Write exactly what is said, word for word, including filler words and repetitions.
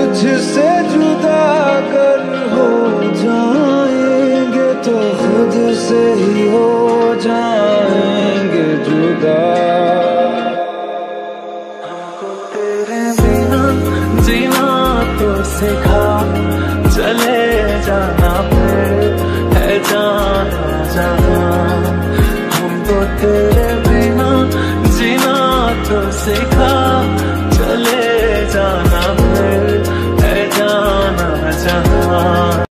तुझसे जुदा कर हो जाएंगे तो खुद से ही हो जाएंगे जुदा। हमको तेरे बिना जीना तो सिखा, चले जाना फिर है जाना जाना। हमको तेरे बिना जीना तो सिखा,